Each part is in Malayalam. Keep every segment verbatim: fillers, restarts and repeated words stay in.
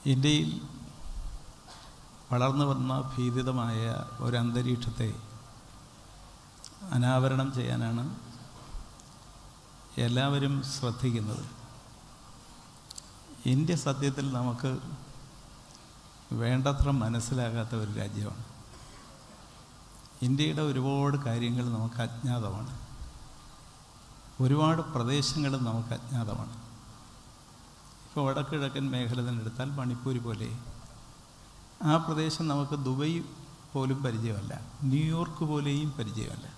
ഇന്ത്യയിൽ വളർന്നു വന്ന ഭീതിതമായ ഒരന്തരീക്ഷത്തെ അനാവരണം ചെയ്യാനാണ് എല്ലാവരും ശ്രദ്ധിക്കുന്നത്. ഇന്ത്യ സത്യത്തിൽ നമുക്ക് വേണ്ടത്ര മനസ്സിലാകാത്ത ഒരു രാജ്യമാണ്. ഇന്ത്യയുടെ ഒരുപാട് കാര്യങ്ങൾ നമുക്ക് അജ്ഞാതമാണ്. ഒരുപാട് പ്രദേശങ്ങളും നമുക്ക് അജ്ഞാതമാണ്. ഇപ്പോൾ വടക്കിഴക്കൻ മേഖല തന്നെ എടുത്താൽ മണിപ്പൂർ പോലെ ആ പ്രദേശം നമുക്ക് ദുബൈ പോലും പരിചയമല്ല, ന്യൂയോർക്ക് പോലെയും പരിചയമല്ല.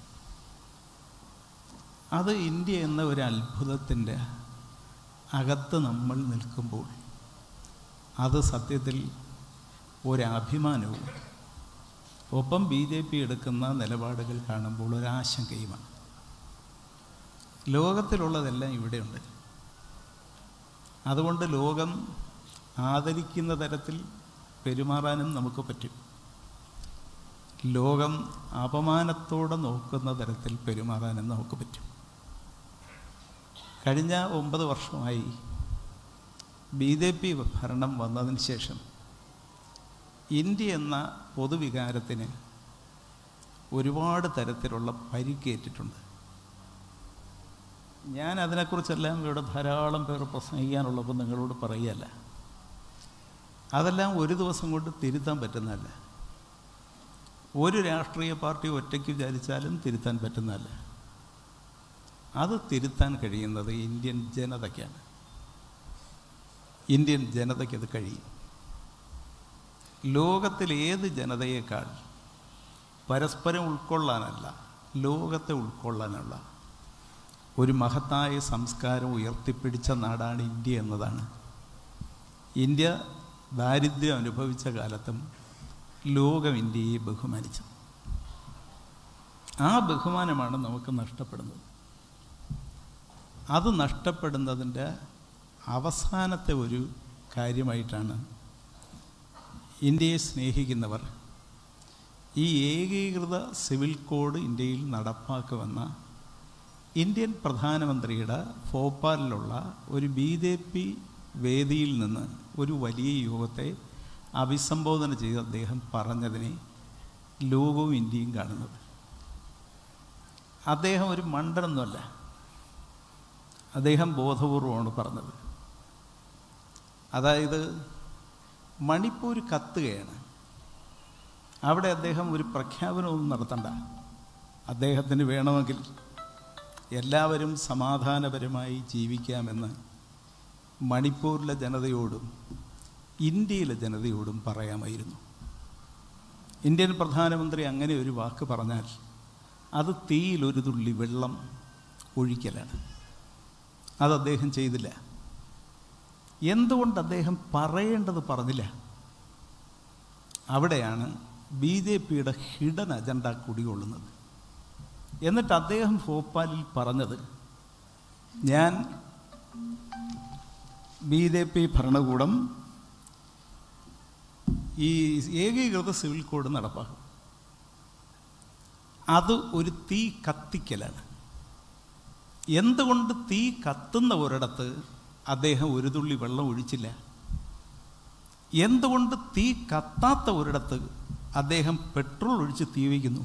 അത് ഇന്ത്യ എന്ന ഒരു അത്ഭുതത്തിൻ്റെ അകത്ത് നമ്മൾ നിൽക്കുമ്പോൾ അത് സത്യത്തിൽ ഒരഭിമാനവും ഒപ്പം ബി ജെ പി എടുക്കുന്ന നിലപാടുകൾ കാണുമ്പോൾ ഒരാശങ്കയുമാണ്. ലോകത്തിലുള്ളതെല്ലാം ഇവിടെയുണ്ട്. അതുകൊണ്ട് ലോകം ആദരിക്കുന്ന തരത്തിൽ പെരുമാറാനും നമുക്ക് പറ്റും. ലോകം അപമാനത്തോടെ നോക്കുന്ന തരത്തിൽ പെരുമാറാനും നമുക്ക് പറ്റും. കഴിഞ്ഞ ഒമ്പത് വർഷമായി ബി ജെ പി ഭരണം വന്നതിന് ശേഷം ഇന്ത്യ എന്ന പൊതുവികാരത്തിന് ഒരുപാട് തരത്തിലുള്ള പരിക്കേറ്റിട്ടുണ്ട്. ഞാൻ അതിനെക്കുറിച്ചെല്ലാം ഇവിടെ ധാരാളം പേർ പ്രസംഗിക്കാനുള്ളപ്പോൾ നിങ്ങളോട് പറയുകയല്ല. അതെല്ലാം ഒരു ദിവസം കൊണ്ട് തിരുത്താൻ പറ്റുന്നതല്ല. ഒരു രാഷ്ട്രീയ പാർട്ടി ഒറ്റയ്ക്ക് വിചാരിച്ചാലും തിരുത്താൻ പറ്റുന്നതല്ല. അത് തിരുത്താൻ കഴിയുന്നത് ഇന്ത്യൻ ജനതയ്ക്കാണ്. ഇന്ത്യൻ ജനതയ്ക്കത് കഴിയും. ലോകത്തിലേത് ജനതയേക്കാൾ പരസ്പരം ഉൾക്കൊള്ളാനല്ല, ലോകത്തെ ഉൾക്കൊള്ളാനുള്ള ഒരു മഹത്തായ സംസ്കാരം ഉയർത്തിപ്പിടിച്ച നാടാണ് ഇന്ത്യ എന്നതാണ്. ഇന്ത്യ ദാരിദ്ര്യം അനുഭവിച്ച കാലത്തും ലോകം ഇന്ത്യയെ ബഹുമാനിച്ചു. ആ ബഹുമാനമാണ് നമുക്ക് നഷ്ടപ്പെടുന്നത്. അത് നഷ്ടപ്പെടുന്നതിൻ്റെ അവസാനത്തെ ഒരു കാര്യമായിട്ടാണ് ഇന്ത്യയെ സ്നേഹിക്കുന്നവർ ഈ ഏകീകൃത സിവിൽ കോഡ് ഇന്ത്യയിൽ നടപ്പാക്കുമെന്ന ഇന്ത്യൻ പ്രധാനമന്ത്രിയുടെ ഭോപ്പാലിലുള്ള ഒരു ബി ജെ പി വേദിയിൽ നിന്ന് ഒരു വലിയ യോഗത്തെ അഭിസംബോധന ചെയ്ത് അദ്ദേഹം പറഞ്ഞതിനെ ലോകവും ഇന്ത്യയും കാണുന്നത്. അദ്ദേഹം ഒരു മണ്ടനൊന്നുമല്ല, അദ്ദേഹം ബോധപൂർവമാണ് പറഞ്ഞത്. അതായത് മണിപ്പൂർ കത്തുകയാണ്. അവിടെ അദ്ദേഹം ഒരു പ്രഖ്യാപനമൊന്നും നടത്തണ്ട. അദ്ദേഹത്തിന് വേണമെങ്കിൽ എല്ലാവരും സമാധാനപരമായി ജീവിക്കാമെന്ന് മണിപ്പൂരിലെ ജനതയോടും ഇന്ത്യയിലെ ജനതയോടും പറയാമായിരുന്നു. ഇന്ത്യൻ പ്രധാനമന്ത്രി അങ്ങനെ ഒരു വാക്ക് പറഞ്ഞാൽ അത് തീയിലൊരു തുള്ളി വെള്ളം ഒഴിക്കലാണ്. അത് അദ്ദേഹം ചെയ്തില്ല. എന്തുകൊണ്ട് അദ്ദേഹം പറയേണ്ടത് പറഞ്ഞില്ല? അവിടെയാണ് ബി ജെ പിയുടെ ഹിഡൻ അജണ്ട കുടികൊള്ളുന്നത്. എന്നിട്ട് അദ്ദേഹം ഭോപ്പാലിൽ പറഞ്ഞത്, ഞാൻ ബി ജെ പി ഭരണകൂടം ഈ ഏകീകൃത സിവിൽ കോഡ് നടപ്പാക്കും. അത് ഒരു തീ കത്തിക്കലാണ്. എന്തുകൊണ്ട് തീ കത്തുന്ന ഒരിടത്ത് അദ്ദേഹം ഒരു തുള്ളി വെള്ളം ഒഴിച്ചില്ല? എന്തുകൊണ്ട് തീ കത്താത്ത ഒരിടത്ത് അദ്ദേഹം പെട്രോൾ ഒഴിച്ച് തീ വയ്ക്കുന്നു?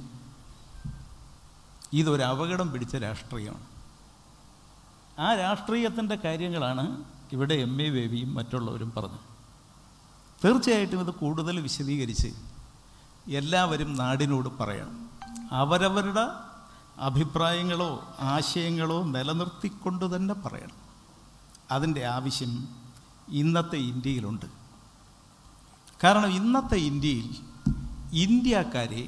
ഇതൊരു അപകടം പിടിച്ച രാഷ്ട്രീയമാണ്. ആ രാഷ്ട്രീയത്തിൻ്റെ കാര്യങ്ങളാണ് ഇവിടെ എം എ ബേബിയും മറ്റുള്ളവരും പറഞ്ഞത്. തീർച്ചയായിട്ടും ഇത് കൂടുതൽ വിശദീകരിച്ച് എല്ലാവരും നാടിനോട് പറയണം. അവരവരുടെ അഭിപ്രായങ്ങളോ ആശയങ്ങളോ നിലനിർത്തിക്കൊണ്ട് തന്നെ പറയണം. അതിൻ്റെ ആവശ്യം ഇന്നത്തെ ഇന്ത്യയിലുണ്ട്. കാരണം ഇന്നത്തെ ഇന്ത്യയിൽ ഇന്ത്യക്കാരെ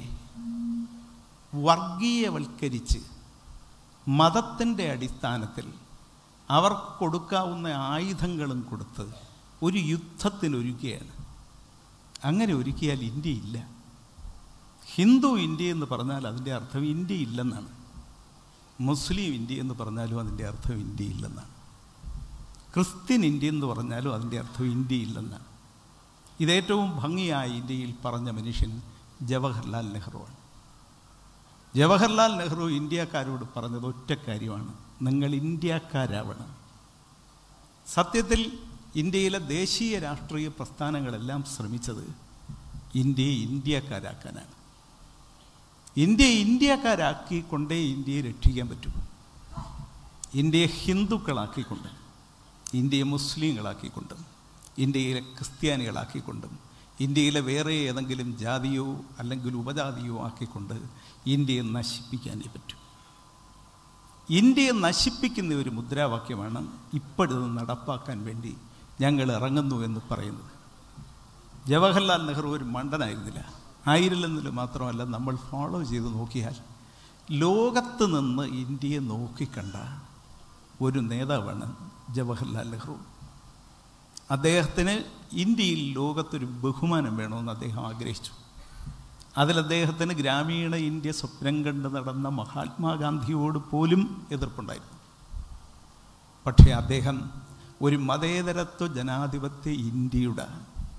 വർഗീയവൽക്കരിച്ച് മതത്തിൻ്റെ അടിസ്ഥാനത്തിൽ അവർക്ക് കൊടുക്കാവുന്ന ആയുധങ്ങളും കൊടുത്ത് ഒരു യുദ്ധത്തിനൊരുക്കുകയാണ്. അങ്ങനെ ഒരുക്കിയാൽ ഇന്ത്യയില്ല. ഹിന്ദു ഇന്ത്യ എന്ന് പറഞ്ഞാൽ അതിൻ്റെ അർത്ഥം ഇന്ത്യ ഇല്ലെന്നാണ്. മുസ്ലിം ഇന്ത്യ എന്ന് പറഞ്ഞാലും അതിൻ്റെ അർത്ഥം ഇന്ത്യ ഇല്ലെന്നാണ്. ക്രിസ്ത്യൻ ഇന്ത്യ എന്ന് പറഞ്ഞാലും അതിൻ്റെ അർത്ഥം ഇന്ത്യ ഇല്ലെന്നാണ്. ഇതേറ്റവും ഭംഗിയായി ഇന്ത്യയിൽ പറഞ്ഞ മനുഷ്യൻ ജവഹർലാൽ നെഹ്റുവാണ്. ജവഹർലാൽ നെഹ്റു ഇന്ത്യക്കാരോട് പറഞ്ഞത് ഒറ്റ കാര്യമാണ്, നിങ്ങൾ ഇന്ത്യക്കാരാവണം. സത്യത്തിൽ ഇന്ത്യയിലെ ദേശീയ രാഷ്ട്രീയ പ്രസ്ഥാനങ്ങളെല്ലാം ശ്രമിച്ചത് ഇന്ത്യയെ ഇന്ത്യക്കാരാക്കാനാണ്. ഇന്ത്യയെ ഇന്ത്യക്കാരാക്കിക്കൊണ്ടേ ഇന്ത്യയെ രക്ഷിക്കാൻ പറ്റും. ഇന്ത്യയെ ഹിന്ദുക്കളാക്കിക്കൊണ്ട്, ഇന്ത്യയെ മുസ്ലിങ്ങളാക്കിക്കൊണ്ടും, ഇന്ത്യയിലെ ക്രിസ്ത്യാനികളാക്കിക്കൊണ്ടും, ഇന്ത്യയിലെ വേറെ ഏതെങ്കിലും ജാതിയോ അല്ലെങ്കിൽ ഉപജാതിയോ ആക്കിക്കൊണ്ട് ഇന്ത്യയെ നശിപ്പിക്കാനേ പറ്റൂ. ഇന്ത്യയെ നശിപ്പിക്കുന്ന ഒരു മുദ്രാവാക്യമാണ് ഇപ്പോഴത് നടപ്പാക്കാൻ വേണ്ടി ഞങ്ങൾ ഇറങ്ങുന്നു എന്ന് പറയുന്നത്. ജവഹർലാൽ നെഹ്റു ഒരു മണ്ടനായിരുന്നില്ല. ആയിരുന്നില്ല മാത്രമല്ല, നമ്മൾ ഫോളോ ചെയ്ത് നോക്കിയാൽ ലോകത്ത് നിന്ന് ഇന്ത്യയെ നോക്കിക്കണ്ട ഒരു നേതാവാണ് ജവഹർലാൽ നെഹ്റു. അദ്ദേഹത്തിന് ഇന്ത്യയിൽ ലോകത്തൊരു ബഹുമാനം വേണമെന്ന് അദ്ദേഹം ആഗ്രഹിച്ചു. അതിൽ അദ്ദേഹത്തിന് ഗ്രാമീണ ഇന്ത്യ സ്വപ്നം കണ്ട് നടന്ന മഹാത്മാഗാന്ധിയോട് പോലും എതിർപ്പുണ്ടായിരുന്നു. പക്ഷേ അദ്ദേഹം ഒരു മതേതരത്വ ജനാധിപത്യ ഇന്ത്യയുടെ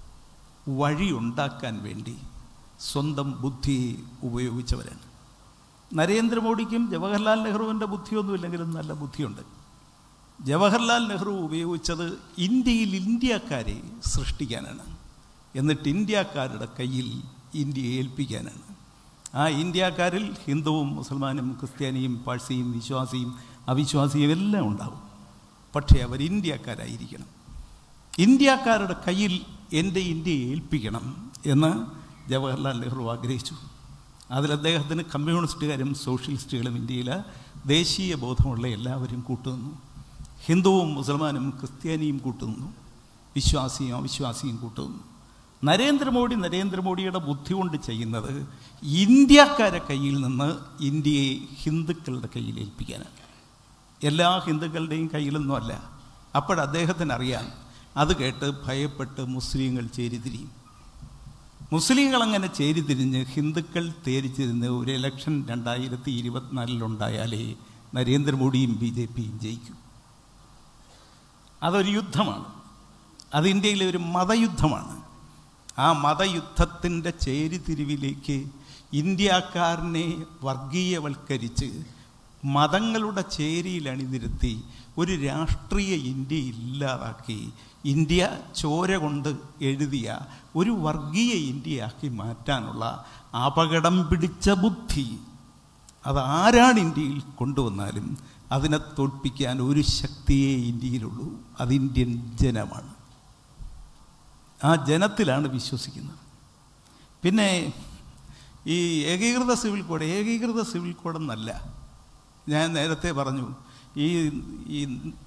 വഴി ഉണ്ടാക്കാൻ വേണ്ടി സ്വന്തം ബുദ്ധിയെ ഉപയോഗിച്ചവരാണ്. നരേന്ദ്രമോദിക്കും ജവഹർലാൽ നെഹ്റുവിൻ്റെ ബുദ്ധിയൊന്നുമില്ലെങ്കിലും നല്ല ബുദ്ധിയുണ്ട്. ജവഹർലാൽ നെഹ്റു ഉപയോഗിച്ചത് ഇന്ത്യയിൽ ഇന്ത്യക്കാരെ സൃഷ്ടിക്കാനാണ്, എന്നിട്ട് ഇന്ത്യക്കാരുടെ കയ്യിൽ ഇന്ത്യയെ ഏൽപ്പിക്കാനാണ്. ആ ഇന്ത്യക്കാരിൽ ഹിന്ദുവും മുസൽമാനും ക്രിസ്ത്യാനിയും പാഴ്സിയും വിശ്വാസിയും അവിശ്വാസിയും എല്ലാം ഉണ്ടാവും. പക്ഷേ അവർ ഇന്ത്യക്കാരായിരിക്കണം. ഇന്ത്യക്കാരുടെ കയ്യിൽ എൻ്റെ ഇന്ത്യയെ ഏൽപ്പിക്കണം എന്ന് ജവഹർലാൽ നെഹ്റു ആഗ്രഹിച്ചു. അതിൽ അദ്ദേഹത്തിന് കമ്മ്യൂണിസ്റ്റുകാരും സോഷ്യലിസ്റ്റുകളും ഇന്ത്യയിലെ ദേശീയ ബോധമുള്ള എല്ലാവരും കൂട്ടുനിന്നു. ഹിന്ദുവും മുസൽമാനും ക്രിസ്ത്യാനിയും കൂട്ടുനിന്നു, വിശ്വാസിയും അവിശ്വാസിയും കൂട്ടുനിന്നു. നരേന്ദ്രമോദി നരേന്ദ്രമോദിയുടെ ബുദ്ധി കൊണ്ട് ചെയ്യുന്നത് ഇന്ത്യക്കാരെ കയ്യിൽ നിന്ന് ഇന്ത്യയെ ഹിന്ദുക്കളുടെ കയ്യിൽ ഏൽപ്പിക്കാനാണ്. എല്ലാ ഹിന്ദുക്കളുടെയും കയ്യിലൊന്നുമല്ല. അപ്പോഴദ്ദേഹത്തിന് അറിയാം, അത് കേട്ട് ഭയപ്പെട്ട് മുസ്ലിങ്ങൾ ചേരിതിരിയും. മുസ്ലിങ്ങൾ അങ്ങനെ ചേരിതിരിഞ്ഞ് ഹിന്ദുക്കൾ തേരിച്ചിരുന്ന് ഒരു ഇലക്ഷൻ രണ്ടായിരത്തി ഇരുപത്തിനാലിലുണ്ടായാലേ നരേന്ദ്രമോദിയും ബി ജെ പിയും ജയിക്കും. അതൊരു യുദ്ധമാണ്. അത് ഇന്ത്യയിലെ ഒരു മതയുദ്ധമാണ്. ആ മതയുദ്ധത്തിൻ്റെ ചേരിതിരിവിലേക്ക് ഇന്ത്യക്കാരനെ വർഗീയവൽക്കരിച്ച് മതങ്ങളുടെ ചേരിയിൽ അണിനിരത്തി ഒരു രാഷ്ട്രീയ ഇന്ത്യ ഇല്ലാതാക്കി ഇന്ത്യ ചോര കൊണ്ട് എഴുതിയ ഒരു വർഗീയ ഇന്ത്യയാക്കി മാറ്റാനുള്ള അപകടം പിടിച്ച ബുദ്ധി അതാരാണ് ഇന്ത്യയിൽ കൊണ്ടുവന്നാലും അതിനെ തോൽപ്പിക്കാൻ ഒരു ശക്തിയേ ഇന്ത്യയിലുള്ളൂ. അത് ഇന്ത്യൻ ജനമാണ്. ആ ജനത്തിലാണ് വിശ്വസിക്കുന്നത്. പിന്നെ ഈ ഏകീകൃത സിവിൽ കോഡ് ഏകീകൃത സിവിൽ കോഡെന്നല്ല, ഞാൻ നേരത്തെ പറഞ്ഞു, ഈ ഈ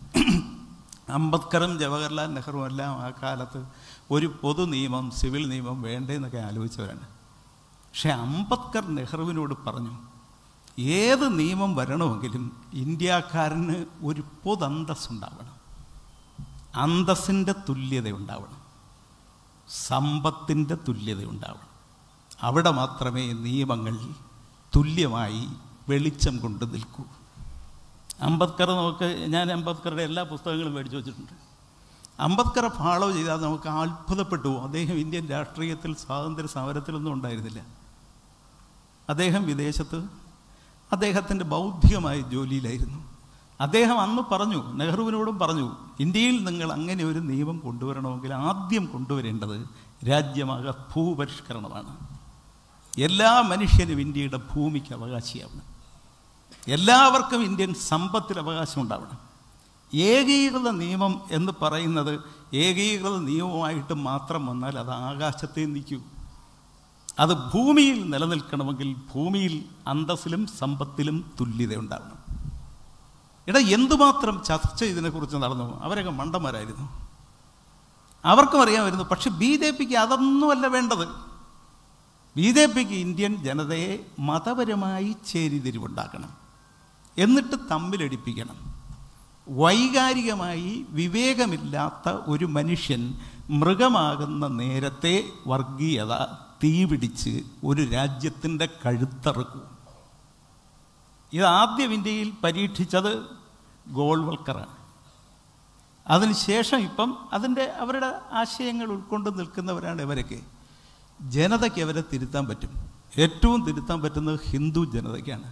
അംബേദ്കറും ജവഹർലാൽ നെഹ്റുവും എല്ലാം ആ കാലത്ത് ഒരു പൊതു നിയമം, സിവിൽ നിയമം വേണ്ടേന്നൊക്കെ ആലോചിച്ചവരാണ്. പക്ഷെ അംബേദ്കർ നെഹ്റുവിനോട് പറഞ്ഞു, ഏത് നിയമം വരണമെങ്കിലും ഇന്ത്യക്കാരന് ഒരു പൊതന്തസ് ഉണ്ടാവണം, അന്തസ്സിൻ്റെ തുല്യത ഉണ്ടാവണം, സമ്പത്തിൻ്റെ തുല്യത ഉണ്ടാവണം. അവിടെ മാത്രമേ നിയമങ്ങൾ തുല്യമായി വെളിച്ചം കൊണ്ട് നിൽക്കൂ. അംബേദ്കർ നമുക്ക്, ഞാൻ അംബേദ്കറുടെ എല്ലാ പുസ്തകങ്ങളും മേടിച്ചു വച്ചിട്ടുണ്ട്. അംബേദ്കറെ ഫോളോ ചെയ്താൽ നമുക്ക് അത്ഭുതപ്പെട്ടു പോകും. അദ്ദേഹം ഇന്ത്യൻ രാഷ്ട്രീയത്തിൽ സ്വാതന്ത്ര്യ സമരത്തിലൊന്നും ഉണ്ടായിരുന്നില്ല. അദ്ദേഹം വിദേശത്ത് അദ്ദേഹത്തിൻ്റെ ബൗദ്ധികമായ ജോലിയിലായിരുന്നു. അദ്ദേഹം അന്ന് പറഞ്ഞു, നെഹ്റുവിനോടും പറഞ്ഞു, ഇന്ത്യയിൽ നിങ്ങൾ അങ്ങനെ ഒരു നിയമം കൊണ്ടുവരണമെങ്കിൽ ആദ്യം കൊണ്ടുവരേണ്ടത് രാജ്യമാകെ ഭൂപരിഷ്കരണമാണ്. എല്ലാ മനുഷ്യനും ഇന്ത്യയുടെ ഭൂമിക്ക് അവകാശിയാവണം. എല്ലാവർക്കും ഇന്ത്യൻ സമ്പത്തിൽ അവകാശം ഉണ്ടാവണം. ഏകീകൃത നിയമം എന്ന് പറയുന്നത് ഏകീകൃത നിയമമായിട്ട് മാത്രം വന്നാൽ അത് ആകാശത്തെ നിൽക്കൂ. അത് ഭൂമിയിൽ നിലനിൽക്കണമെങ്കിൽ ഭൂമിയിൽ അന്തസ്സിലും സമ്പത്തിലും തുല്യത ഉണ്ടാവണം. ഇടാ, എന്തുമാത്രം ചർച്ച ഇതിനെക്കുറിച്ച് നടന്നു. അവരൊക്കെ മണ്ടന്മാരായിരുന്നു, അവർക്കും അറിയാമായിരുന്നു. പക്ഷെ ബി ജെ പിക്ക് അതൊന്നുമല്ല വേണ്ടത്. ബി ജെ പിക്ക് ഇന്ത്യൻ ജനതയെ മതപരമായി ചേരിതിരിവുണ്ടാക്കണം, എന്നിട്ട് തമ്മിലടിപ്പിക്കണം. വൈകാരികമായി വിവേകമില്ലാത്ത ഒരു മനുഷ്യൻ മൃഗമാകുന്ന നേരത്തെ വർഗീയത തീപിടിച്ച് ഒരു രാജ്യത്തിൻ്റെ കഴുത്തറുക്കും. ഇത് ആദ്യം ഇന്ത്യയിൽ പരീക്ഷിച്ചത് ഗോൾവൽക്കറാണ്. അതിനുശേഷം ഇപ്പം അതിൻ്റെ അവരുടെ ആശയങ്ങൾ ഉൾക്കൊണ്ട് നിൽക്കുന്നവരാണ് ഇവരൊക്കെ. ജനതയ്ക്ക് അവരെ തിരുത്താൻ പറ്റും. ഏറ്റവും തിരുത്താൻ പറ്റുന്നത് ഹിന്ദു ജനതയ്ക്കാണ്.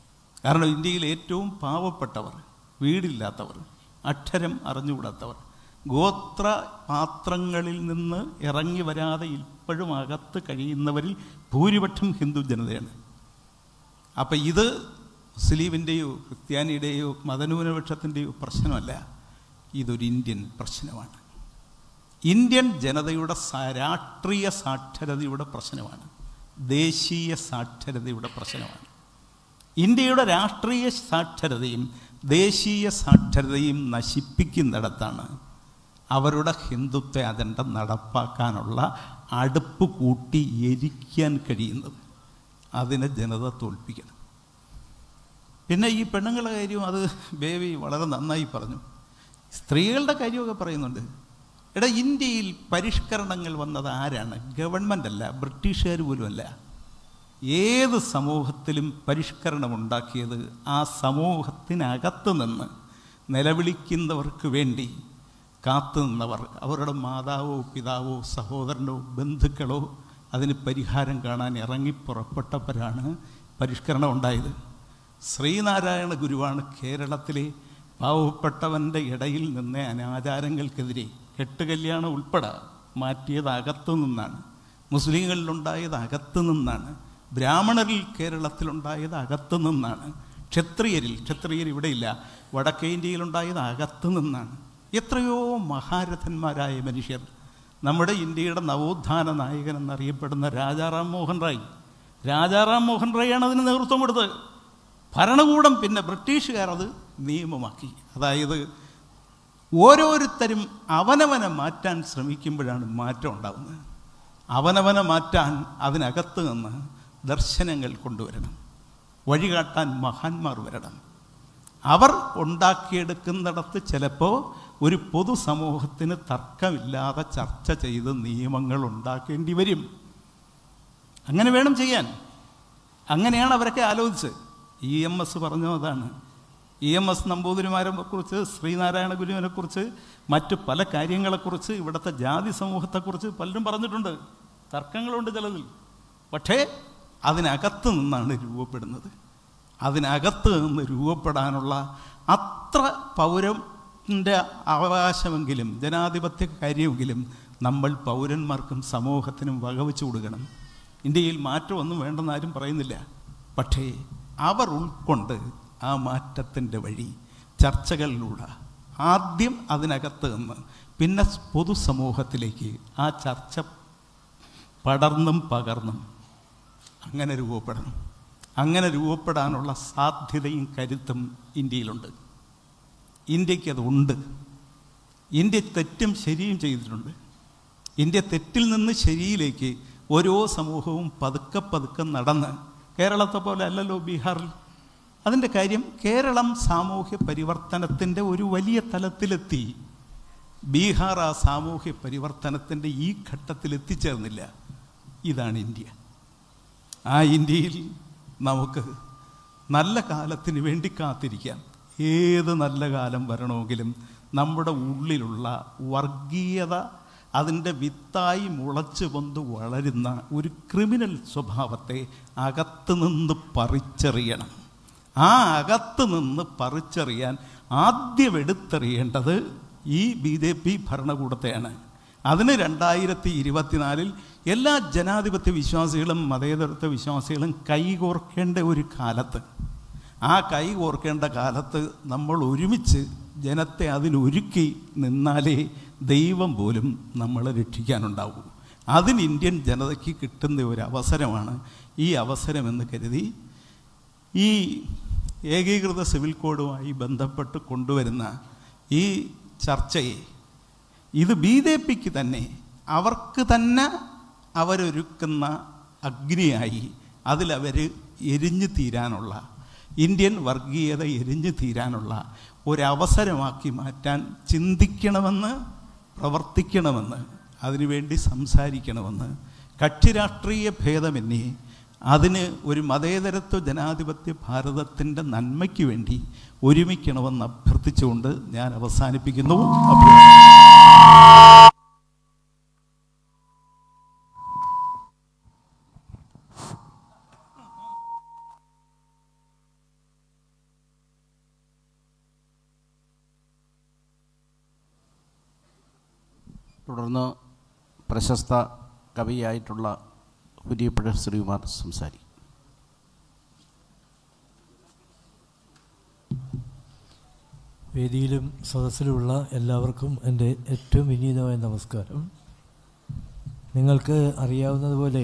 കാരണം ഇന്ത്യയിൽ ഏറ്റവും പാവപ്പെട്ടവർ, വീടില്ലാത്തവർ, അക്ഷരം അറിഞ്ഞുകൂടാത്തവർ, ഗോത്ര പാത്രങ്ങളിൽ നിന്ന് ഇറങ്ങി വരാതെ ഇപ്പോഴും അകത്ത് കഴിയുന്നവരിൽ ഭൂരിപക്ഷം ഹിന്ദു ജനതയാണ്. അപ്പം ഇത് മുസ്ലിമിൻ്റെയോ ക്രിസ്ത്യാനിയുടെയോ മതന്യൂനപക്ഷത്തിൻ്റെയോ പ്രശ്നമല്ല, ഇതൊരു ഇന്ത്യൻ പ്രശ്നമാണ്. ഇന്ത്യൻ ജനതയുടെ രാഷ്ട്രീയ സാക്ഷരതയുടെ പ്രശ്നമാണ്, ദേശീയ സാക്ഷരതയുടെ പ്രശ്നമാണ്. ഇന്ത്യയുടെ രാഷ്ട്രീയ സാക്ഷരതയും ദേശീയ സാക്ഷരതയും നശിപ്പിക്കുന്നിടത്താണ് അവരുടെ ഹിന്ദുത്വ അജണ്ട നടപ്പാക്കാനുള്ള അടുപ്പ് കൂട്ടി എരിക്കാൻ കഴിയുന്നത്. അതിനെ ജനത തോൽപ്പിക്കണം. പിന്നെ ഈ പെണ്ണുങ്ങളുടെ കാര്യം അത് ബേബി വളരെ നന്നായി പറഞ്ഞു. സ്ത്രീകളുടെ കാര്യമൊക്കെ പറയുന്നുണ്ട്. എടാ, ഇന്ത്യയിൽ പരിഷ്കരണങ്ങൾ വന്നത് ആരാണ്? ഗവൺമെൻ്റ് അല്ല, ബ്രിട്ടീഷുകാർ പോലുമല്ല. ഏത് സമൂഹത്തിലും പരിഷ്കരണം ഉണ്ടാക്കിയത് ആ സമൂഹത്തിനകത്ത് നിന്ന് നിലവിളിക്കുന്നവർക്ക് വേണ്ടി കാത്തു നിന്നവർ, അവരുടെ മാതാവോ പിതാവോ സഹോദരനോ ബന്ധുക്കളോ അതിന് പരിഹാരം കാണാൻ ഇറങ്ങി പുറപ്പെട്ടവരാണ് പരിഷ്കരണം ഉണ്ടായത്. ശ്രീനാരായണ ഗുരുവാണ് കേരളത്തിലെ പാവപ്പെട്ടവൻ്റെ ഇടയിൽ നിന്ന് അനാചാരങ്ങൾക്കെതിരെ കെട്ടുകല്യാണം ഉൾപ്പെടെ മാറ്റിയത് അകത്തു നിന്നാണ്. മുസ്ലിങ്ങളിലുണ്ടായത് അകത്തു നിന്നാണ്. ബ്രാഹ്മണരിൽ കേരളത്തിലുണ്ടായത് അകത്തു നിന്നാണ്. ക്ഷത്രിയരിൽ ക്ഷത്രിയർ ഇവിടെയില്ല, വടക്കേ ഇന്ത്യയിലുണ്ടായത് അകത്തു നിന്നാണ്. എത്രയോ മഹാരഥന്മാരായ മനുഷ്യർ. നമ്മുടെ ഇന്ത്യയുടെ നവോത്ഥാന നായകൻ എന്നറിയപ്പെടുന്ന രാജാറാം മോഹൻ റായ് രാജാറാം മോഹൻ റായാണ് അതിന് നേതൃത്വം കൊടുത്തത്. ഭരണകൂടം പിന്നെ ബ്രിട്ടീഷുകാർ അത് നിയമമാക്കി. അതായത് ഓരോരുത്തരും അവനവനെ മാറ്റാൻ ശ്രമിക്കുമ്പോഴാണ് മാറ്റം ഉണ്ടാകുന്നത്. അവനവനെ മാറ്റാൻ അതിനകത്ത് നിന്ന് ദർശനങ്ങൾ കൊണ്ടുവരണം, വഴികാട്ടാൻ മഹാന്മാർ വരണം. അവർ ഉണ്ടാക്കിയെടുക്കുന്നിടത്ത് ചിലപ്പോൾ ഒരു പൊതുസമൂഹത്തിന് തർക്കമില്ലാതെ ചർച്ച ചെയ്ത് നിയമങ്ങൾ ഉണ്ടാക്കേണ്ടി വരും. അങ്ങനെ വേണം ചെയ്യാൻ. അങ്ങനെയാണ് അവരൊക്കെ ആലോചിച്ച്. ഇ എം എസ് പറഞ്ഞു അതാണ്. ഇ എം എസ് നമ്പൂതിരിമാരെ കുറിച്ച്, ശ്രീനാരായണ ഗുരുവിനെക്കുറിച്ച്, മറ്റു പല കാര്യങ്ങളെക്കുറിച്ച്, ഇവിടുത്തെ ജാതി സമൂഹത്തെക്കുറിച്ച് പലരും പറഞ്ഞിട്ടുണ്ട്. തർക്കങ്ങളുണ്ട് ചിലതിൽ. പക്ഷേ അതിനകത്ത് നിന്നാണ് രൂപപ്പെടുന്നത്. അതിനകത്ത് നിന്ന് രൂപപ്പെടാനുള്ള അത്ര പൗരൻ്റെ അവകാശമെങ്കിലും ജനാധിപത്യ കാര്യമെങ്കിലും നമ്മൾ പൗരന്മാർക്കും സമൂഹത്തിനും വകവെച്ചു കൊടുക്കണം. ഇന്ത്യയിൽ മാറ്റമൊന്നും വേണ്ടെന്ന് ആരും പറയുന്നില്ല. പക്ഷേ അവർ ഉൾക്കൊണ്ട് ആ മാറ്റത്തിൻ്റെ വഴി ചർച്ചകളിലൂടെ ആദ്യം അതിനകത്ത് നിന്ന് പിന്നെ പൊതുസമൂഹത്തിലേക്ക് ആ ചർച്ച പടർന്നും പകർന്നും അങ്ങനെ രൂപപ്പെടണം. അങ്ങനെ രൂപപ്പെടാനുള്ള സാധ്യതയും കരുത്തും ഇന്ത്യയിലുണ്ട്. ഇന്ത്യക്കതുണ്ട്. ഇന്ത്യ തെറ്റും ശരിയും ചെയ്തിട്ടുണ്ട്. ഇന്ത്യ തെറ്റിൽ നിന്ന് ശരിയിലേക്ക് ഓരോ സമൂഹവും പതുക്കെ പതുക്കെ നടന്ന്, കേരളത്തെ പോലെ അല്ലല്ലോ ബീഹാറിൽ. അതിൻ്റെ കാര്യം കേരളം സാമൂഹ്യ പരിവർത്തനത്തിൻ്റെ ഒരു വലിയ തലത്തിലെത്തി. ബീഹാർ ആ സാമൂഹ്യ പരിവർത്തനത്തിൻ്റെ ഈ ഘട്ടത്തിൽ എത്തിച്ചേർന്നില്ല. ഇതാണ് ഇന്ത്യ. ആ ഇന്ത്യയിൽ നമുക്ക് നല്ല കാലത്തിന് വേണ്ടി കാത്തിരിക്കാം. ഏത് നല്ല കാലം വരണമെങ്കിലും നമ്മുടെ ഉള്ളിലുള്ള വർഗീയത, അതിൻ്റെ വിത്തായി മുളച്ചു വന്ന് വളരുന്ന ഒരു ക്രിമിനൽ സ്വഭാവത്തെ അകത്ത് നിന്ന് പറിച്ചെറിയണം. ആ അകത്ത് നിന്ന് പറിച്ചെറിയാൻ ആദ്യം എടുത്തെറിയേണ്ടത് ഈ ബി ജെ പി ഭരണകൂടത്തെയാണ്. അതിന് രണ്ടായിരത്തി ഇരുപത്തിനാലിൽ എല്ലാ ജനാധിപത്യ വിശ്വാസികളും മതേതരത്വ വിശ്വാസികളും കൈകോർക്കേണ്ട ഒരു കാലത്ത്, ആ കൈകോർക്കേണ്ട കാലത്ത് നമ്മൾ ഒരുമിച്ച് ജനത്തെ അതിനൊരുക്കി നിന്നാലേ ദൈവം പോലും നമ്മളെ രക്ഷിക്കാനുണ്ടാവൂ. അതിന് ഇന്ത്യൻ ജനതയ്ക്ക് കിട്ടുന്ന ഒരു അവസരമാണ് ഈ അവസരമെന്ന് കരുതി ഈ ഏകീകൃത സിവിൽ കോഡുമായി ബന്ധപ്പെട്ട് കൊണ്ടുവരുന്ന ഈ ചർച്ചയെ, ഇത് ബി ജെ പിക്ക് തന്നെ അവർക്ക് തന്നെ അവരൊരുക്കുന്ന അഗ്നിയായി അതിലവർ എരിഞ്ഞു തീരാനുള്ള, ഇന്ത്യൻ വർഗീയത എരിഞ്ഞു തീരാനുള്ള ഒരവസരമാക്കി മാറ്റാൻ ചിന്തിക്കണമെന്ന്, പ്രവർത്തിക്കണമെന്ന്, അതിനുവേണ്ടി സംസാരിക്കണമെന്ന്, കക്ഷി രാഷ്ട്രീയ ഭേദമന്യേ അതിന് ഒരു മതേതരത്വ ജനാധിപത്യ ഭാരതത്തിൻ്റെ നന്മയ്ക്ക് വേണ്ടി ഒരുമിക്കണമെന്ന് അഭ്യർത്ഥിച്ചുകൊണ്ട് ഞാൻ അവസാനിപ്പിക്കുന്നു. തുടർന്ന് പ്രശസ്ത കവിയായിട്ടുള്ള കുര്യപ്പുഴ ശ്രീകുമാർ സംസാരിക്കും. വേദിയിലും സദസ്സിലുമുള്ള എല്ലാവർക്കും എൻ്റെ ഏറ്റവും വിനീതമായ നമസ്കാരം. നിങ്ങൾക്ക് അറിയാവുന്നതുപോലെ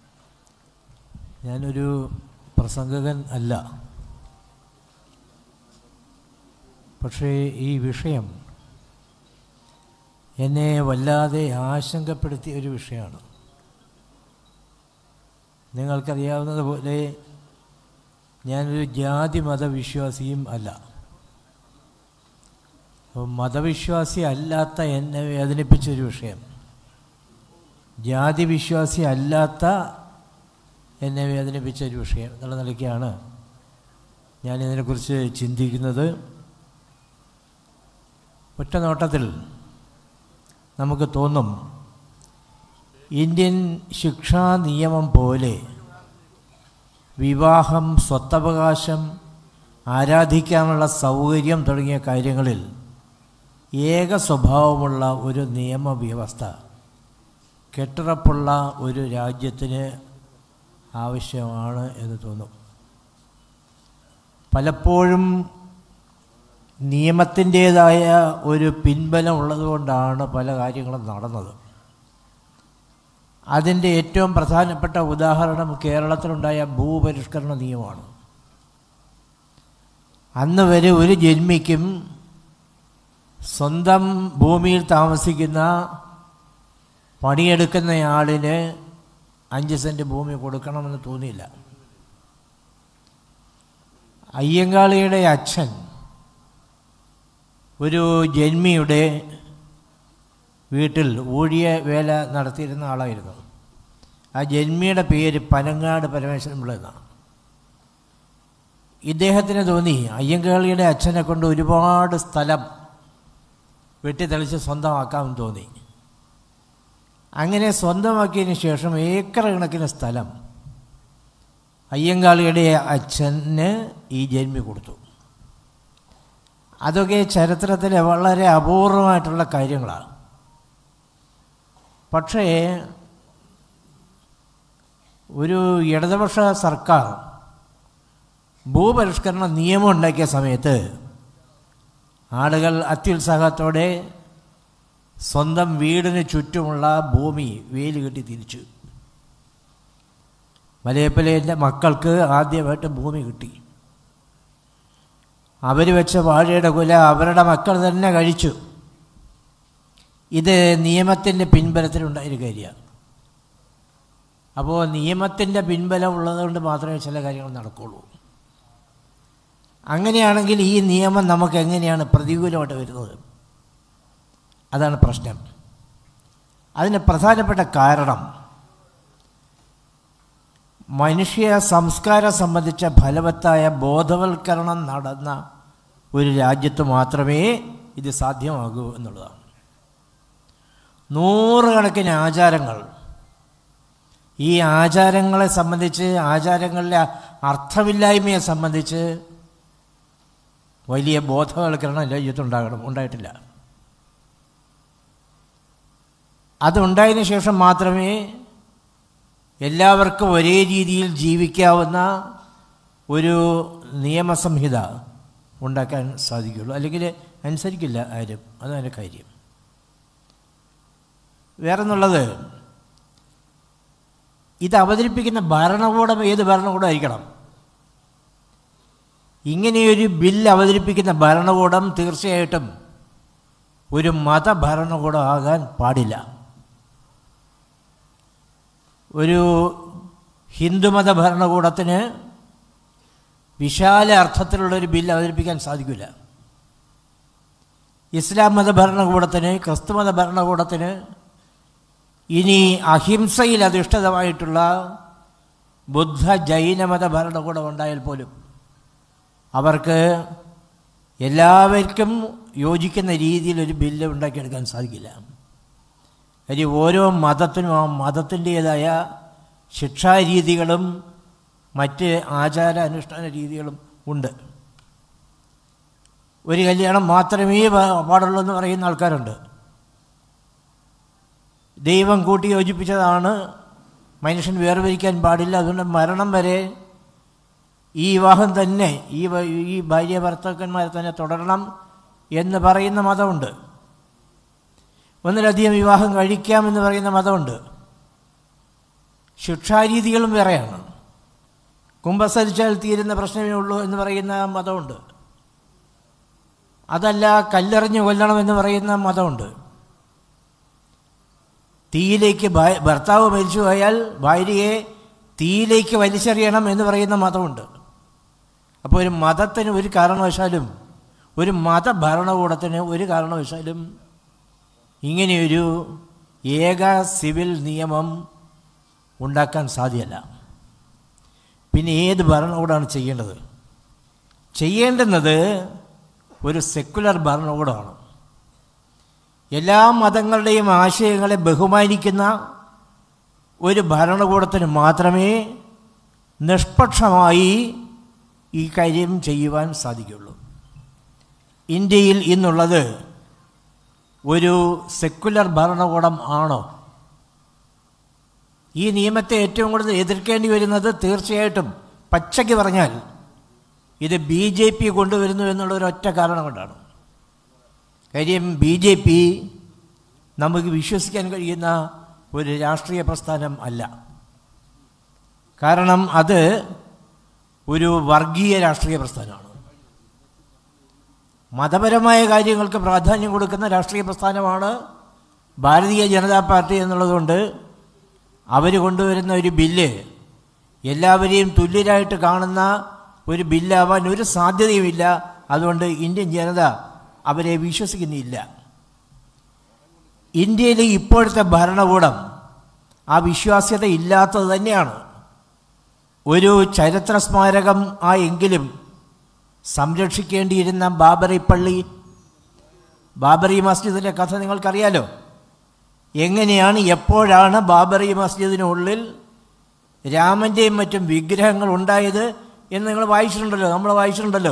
ഞാനൊരു പ്രസംഗകൻ അല്ല. പക്ഷേ ഈ വിഷയം എന്നെ വല്ലാതെ ആശങ്കപ്പെടുത്തിയ ഒരു വിഷയമാണ്. നിങ്ങൾക്കറിയാവുന്നതുപോലെ ഞാനൊരു ജാതി മതവിശ്വാസിയും അല്ല. അപ്പോൾ മതവിശ്വാസി അല്ലാത്ത എന്നെ വേദനിപ്പിച്ചൊരു വിഷയം, ജാതി വിശ്വാസി അല്ലാത്ത എന്നെ വേദനിപ്പിച്ചൊരു വിഷയം എന്നുള്ള നിലയ്ക്കാണ് ഞാനിതിനെക്കുറിച്ച് ചിന്തിക്കുന്നത്. ഒറ്റ നോട്ടത്തിൽ നമുക്ക് തോന്നും ഇന്ത്യൻ ശിക്ഷാ നിയമം പോലെ വിവാഹം, സ്വത്തവകാശം, ആരാധിക്കാനുള്ള സൗകര്യം തുടങ്ങിയ കാര്യങ്ങളിൽ ഏക സ്വഭാവമുള്ള ഒരു നിയമവ്യവസ്ഥ കെട്ടുറപ്പുള്ള ഒരു രാജ്യത്തിന് ആവശ്യമാണ് എന്ന് തോന്നും. പലപ്പോഴും നിയമത്തിൻ്റേതായ ഒരു പിൻബലം ഉള്ളതുകൊണ്ടാണ് പല കാര്യങ്ങളും നടന്നത്. അതിൻ്റെ ഏറ്റവും പ്രധാനപ്പെട്ട ഉദാഹരണം കേരളത്തിലുണ്ടായ ഭൂപരിഷ്കരണ നിയമമാണ്. അന്ന് വരെ ഒരു ജന്മിക്കും സ്വന്തം ഭൂമിയിൽ താമസിക്കുന്ന പണിയെടുക്കുന്നയാളിന് അഞ്ച് സെൻറ്റ് ഭൂമി കൊടുക്കണമെന്ന് തോന്നിയില്ല. അയ്യങ്കാളിയുടെ അച്ഛൻ ഒരു ജന്മിയുടെ വീട്ടിൽ ഊഴിയ വേല നടത്തിയിരുന്ന ആളായിരുന്നു. ആ ജന്മിയുടെ പേര് പനങ്ങാട് പരമേശ്വരൻ പിള്ള എന്നാണ്. ഇദ്ദേഹത്തിന് തോന്നി അയ്യങ്കാളിയുടെ അച്ഛനെ കൊണ്ട് ഒരുപാട് സ്ഥലം വെട്ടിത്തെളിച്ച് സ്വന്തമാക്കാമെന്ന് തോന്നി. അങ്ങനെ സ്വന്തമാക്കിയതിന് ശേഷം ഏക്കർ കണക്കിന് സ്ഥലം അയ്യങ്കാളിയുടെ അച്ഛന് ഈ ജന്മി കൊടുത്തു. അതൊക്കെ ചരിത്രത്തിലെ വളരെ അപൂർവമായിട്ടുള്ള കാര്യങ്ങളാണ്. പക്ഷേ ഒരു ഇടതുപക്ഷ സർക്കാർ ഭൂപരിഷ്കരണ നിയമം ഉണ്ടാക്കിയ സമയത്ത് ആളുകൾ അത്യുത്സാഹത്തോടെ സ്വന്തം വീടിന് ചുറ്റുമുള്ള ഭൂമി വേലി കെട്ടി തിരിച്ചു. മലയപ്പലയുടെ മക്കൾക്ക് ആദ്യമായിട്ട് ഭൂമി കിട്ടി. അവർ വെച്ച വാഴയുടെ കുല അവരുടെ മക്കൾ തന്നെ കഴിച്ചു. ഇത് നിയമത്തിൻ്റെ പിൻബലത്തിലുണ്ടായൊരു കാര്യമാണ്. അപ്പോൾ നിയമത്തിൻ്റെ പിൻബലം ഉള്ളതുകൊണ്ട് മാത്രമേ ചില കാര്യങ്ങൾ നടക്കുകയുള്ളൂ. അങ്ങനെയാണെങ്കിൽ ഈ നിയമം നമുക്ക് എങ്ങനെയാണ് പ്രതികൂലമായിട്ട് വരുന്നത്? അതാണ് പ്രശ്നം. അതിന് പ്രധാനപ്പെട്ട കാരണം മനുഷ്യ സംസ്കാരം സംബന്ധിച്ച ഫലവത്തായ ബോധവൽക്കരണം നടന്ന ഒരു രാജ്യത്ത് മാത്രമേ ഇത് സാധ്യമാകൂ എന്നുള്ളതാണ്. നൂറുകണക്കിന് ആചാരങ്ങൾ, ഈ ആചാരങ്ങളെ സംബന്ധിച്ച്, ആചാരങ്ങളിലെ അർത്ഥമില്ലായ്മയെ സംബന്ധിച്ച് വലിയ ബോധവൽക്കരണം രാജ്യത്തുണ്ടാകണം, ഉണ്ടായിട്ടില്ല. അതുണ്ടായതിനു ശേഷം മാത്രമേ എല്ലാവർക്കും ഒരേ രീതിയിൽ ജീവിക്കാവുന്ന ഒരു നിയമസംഹിത ഉണ്ടാക്കാൻ സാധിക്കുകയുള്ളൂ. അല്ലെങ്കിൽ അനുസരിക്കില്ല ആരും. അതാണ് കാര്യം. വേറെന്നുള്ളത്, ഇത് അവതരിപ്പിക്കുന്ന ഭരണകൂടം ഏത് ഭരണകൂടമായിരിക്കണം? ഇങ്ങനെയൊരു ബില്ല് അവതരിപ്പിക്കുന്ന ഭരണകൂടം തീർച്ചയായിട്ടും ഒരു മതഭരണകൂടം ആകാൻ പാടില്ല. ഒരു ഹിന്ദുമത ഭരണകൂടത്തിന് വിശാല അർത്ഥത്തിലുള്ളൊരു ബില്ല് അവതരിപ്പിക്കാൻ സാധിക്കില്ല. ഇസ്ലാം മത ഭരണകൂടത്തിന്, ക്രിസ്തുമത ഭരണകൂടത്തിന്, ഇനി അഹിംസയിൽ അധിഷ്ഠിതമായിട്ടുള്ള ബുദ്ധ ജൈനമത ഭരണകൂടം ഉണ്ടായാൽ പോലും അവർക്ക് എല്ലാവർക്കും യോജിക്കുന്ന രീതിയിൽ ഒരു ബില്ല് ഉണ്ടാക്കിയെടുക്കാൻ സാധിക്കില്ല. കാര്യം ഓരോ മതത്തിനും ആ മതത്തിൻ്റേതായ ശിക്ഷാരീതികളും മറ്റ് ആചാര അനുഷ്ഠാന രീതികളും ഉണ്ട്. ഒരു കല്യാണം മാത്രമേ പാടുള്ളൂ എന്ന് പറയുന്ന ആൾക്കാരുണ്ട്. ദൈവം കൂട്ടി യോജിപ്പിച്ചതാണ്, മനുഷ്യൻ വേർതിരിക്കാൻ പാടില്ല. അതുകൊണ്ട് മരണം വരെ ഈ വിവാഹം തന്നെ ഈ ഈ ഭാര്യ ഭർത്താക്കന്മാരെ തന്നെ തുടരണം എന്ന് പറയുന്ന മതമുണ്ട്. ഒന്നിലധികം വിവാഹം കഴിക്കാമെന്ന് പറയുന്ന മതമുണ്ട്. ശിക്ഷാരീതികളും വേറെയാണ്. കുമ്പസരിച്ചാൽ തീരുന്ന പ്രശ്നമേ ഉള്ളൂ എന്ന് പറയുന്ന മതമുണ്ട്. അതല്ല, കല്ലെറിഞ്ഞ് കൊല്ലണമെന്ന് പറയുന്ന മതമുണ്ട്. തീയിലേക്ക് ഭർത്താവ് മരിച്ചു പോയാൽ ഭാര്യയെ തീയിലേക്ക് വലിച്ചെറിയണം എന്ന് പറയുന്ന മതമുണ്ട്. അപ്പോൾ ഒരു മതത്തിന് ഒരു കാരണവശാലും, ഒരു മതഭരണകൂടത്തിന് ഒരു കാരണവശാലും ഇങ്ങനെയൊരു ഏക സിവിൽ നിയമം ഉണ്ടാക്കാൻ സാധ്യമല്ല. പിന്നെ ഏത് ഭരണകൂടമാണ് ചെയ്യേണ്ടത്? ചെയ്യേണ്ടുന്നത് ഒരു സെക്കുലർ ഭരണകൂടമാണ്. എല്ലാ മതങ്ങളുടെയും ആശയങ്ങളെ ബഹുമാനിക്കുന്ന ഒരു ഭരണകൂടത്തിന് മാത്രമേ നിഷ്പക്ഷമായി ഈ കാര്യം ചെയ്യുവാൻ സാധിക്കുകയുള്ളൂ. ഇന്ത്യയിൽ ഇന്നുള്ളത് ഒരു സെക്കുലർ ഭരണകൂടം ആണോ? ഈ നിയമത്തെ ഏറ്റവും കൂടുതൽ എതിർക്കേണ്ടി വരുന്നത് തീർച്ചയായിട്ടും പച്ചയ്ക്ക് പറഞ്ഞാൽ ഇത് ബി ജെ പി കൊണ്ടുവരുന്നു എന്നുള്ള ഒരൊറ്റ കാരണം കൊണ്ടാണ്. കാര്യം ബി ജെ പി നമുക്ക് വിശ്വസിക്കാൻ കഴിയുന്ന ഒരു രാഷ്ട്രീയ പ്രസ്ഥാനം അല്ല. കാരണം അത് ഒരു വർഗീയ രാഷ്ട്രീയ പ്രസ്ഥാനമാണ്. മതപരമായ കാര്യങ്ങൾക്ക് പ്രാധാന്യം കൊടുക്കുന്ന രാഷ്ട്രീയ പ്രസ്ഥാനമാണ് ഭാരതീയ ജനതാ പാർട്ടി എന്നുള്ളതുകൊണ്ട് അവർ കൊണ്ടുവരുന്ന ഒരു ബില്ല് എല്ലാവരെയും തുല്യരായിട്ട് കാണുന്ന ഒരു ബില്ലാവാൻ ഒരു സാധ്യതയുമില്ല. അതുകൊണ്ട് ഇന്ത്യൻ ജനത അവരെ വിശ്വസിക്കുന്നില്ല. ഇന്ത്യയിലെ ഇപ്പോഴത്തെ ഭരണകൂടം ആ വിശ്വാസ്യത ഇല്ലാത്തത് തന്നെയാണ്. ഒരു ചരിത്ര സ്മാരകം ആ എങ്കിലും സംരക്ഷിക്കേണ്ടിയിരുന്ന ബാബറി പള്ളി, ബാബറി മസ്ജിദിൻ്റെ കഥ നിങ്ങൾക്കറിയാലോ. എങ്ങനെയാണ്, എപ്പോഴാണ് ബാബറി മസ്ജിദിനുള്ളിൽ രാമൻ്റെയും മറ്റും വിഗ്രഹങ്ങൾ ഉണ്ടായത് എന്ന് നിങ്ങൾ വായിച്ചിട്ടുണ്ടല്ലോ, നമ്മൾ വായിച്ചിട്ടുണ്ടല്ലോ.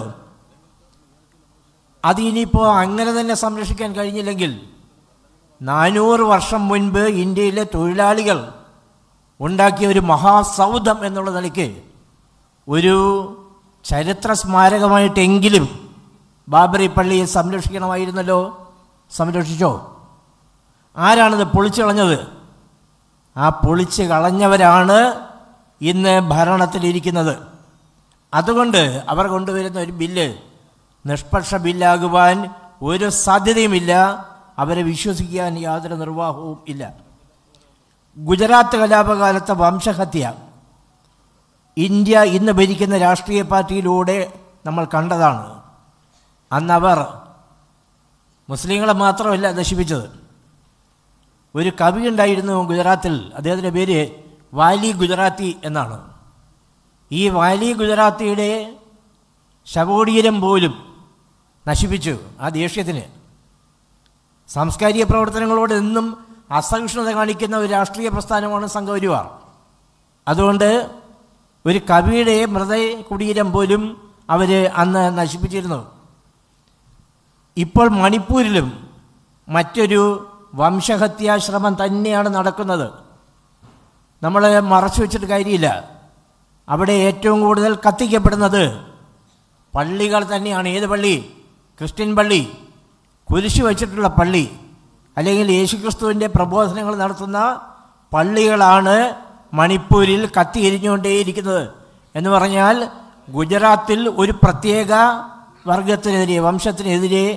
അത് ഇനിയിപ്പോൾ അങ്ങനെ തന്നെ സംരക്ഷിക്കാൻ കഴിഞ്ഞില്ലെങ്കിൽ നാനൂറ് വർഷം മുൻപ് ഇന്ത്യയിലെ തൊഴിലാളികൾ ഉണ്ടാക്കിയ ഒരു മഹാസൗധം എന്നുള്ള നിലയ്ക്ക് ഒരു ചരിത്ര സ്മാരകമായിട്ടെങ്കിലും ബാബറി പള്ളിയെ സംരക്ഷിക്കണമായിരുന്നല്ലോ. സംരക്ഷിച്ചോ? ആരാണിത് പൊളിച്ചു കളഞ്ഞത്? ആ പൊളിച്ച് കളഞ്ഞവരാണ് ഇന്ന് ഭരണത്തിലിരിക്കുന്നത്. അതുകൊണ്ട് അവർ കൊണ്ടുവരുന്ന ഒരു ബില്ല് നിഷ്പക്ഷ ബില്ലാകുവാൻ ഒരു സാധ്യതയുമില്ല. അവരെ വിശ്വസിക്കാൻ യാതൊരു നിർവാഹവും ഇല്ല. ഗുജറാത്ത് കലാപകാലത്തെ വംശഹത്യ ഇന്ത്യ ഇന്ന് ഭരിക്കുന്ന രാഷ്ട്രീയ പാർട്ടിയിലൂടെ നമ്മൾ കണ്ടതാണ്. അന്നവർ മുസ്ലിങ്ങളെ മാത്രമല്ല നശിപ്പിച്ചത്. ഒരു കവി ഉണ്ടായിരുന്നു ഗുജറാത്തിൽ, അദ്ദേഹത്തിൻ്റെ പേര് വാലി ഗുജറാത്തി എന്നാണ്. ഈ വാലി ഗുജറാത്തിയുടെ ശവകുടീരം പോലും നശിപ്പിച്ചു ആ ദേഷ്യത്തിന്. സാംസ്കാരിക പ്രവർത്തനങ്ങളോട് എന്നും അസഹിഷ്ണുത കാണിക്കുന്ന ഒരു രാഷ്ട്രീയ പ്രസ്ഥാനമാണ് സംഘപരിവാർ. അതുകൊണ്ട് ഒരു കവിയുടെ മൃത കുടീരം പോലും അവർ അന്ന് നശിപ്പിച്ചിരുന്നു. ഇപ്പോൾ മണിപ്പൂരിലും മറ്റൊരു വംശഹത്യാശ്രമം തന്നെയാണ് നടക്കുന്നത്. നമ്മൾ മറച്ചു വെച്ചിട്ട് കാര്യമില്ല. അവിടെ ഏറ്റവും കൂടുതൽ കത്തിക്കപ്പെടുന്നത് പള്ളികൾ തന്നെയാണ്. ഏത് പള്ളി? ക്രിസ്ത്യൻ പള്ളി, കുരിശ് വച്ചിട്ടുള്ള പള്ളി, അല്ലെങ്കിൽ യേശുക്രിസ്തുവിൻ്റെ പ്രബോധനങ്ങൾ നടത്തുന്ന പള്ളികളാണ് മണിപ്പൂരിൽ കത്തി എരിഞ്ഞുകൊണ്ടേയിരിക്കുന്നത്. എന്ന് പറഞ്ഞാൽ ഗുജറാത്തിൽ ഒരു പ്രത്യേക വർഗത്തിനെതിരെ, വംശത്തിനെതിരെ